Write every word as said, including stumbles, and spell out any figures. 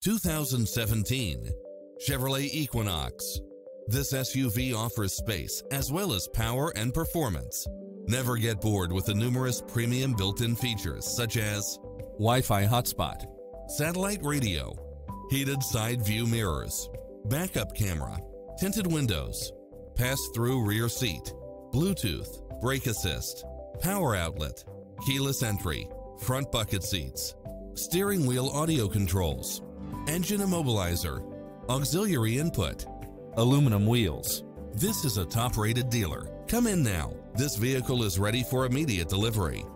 two thousand seventeen Chevrolet Equinox. This S U V offers space as well as power and performance. Never get bored with the numerous premium built-in features such as Wi-Fi hotspot, satellite radio, heated side view mirrors, backup camera, tinted windows, pass-through rear seat, Bluetooth, brake assist, power outlet, keyless entry, front bucket seats, steering wheel audio controls, engine immobilizer, auxiliary input, aluminum wheels. This is a top-rated dealer. Come in now. This vehicle is ready for immediate delivery.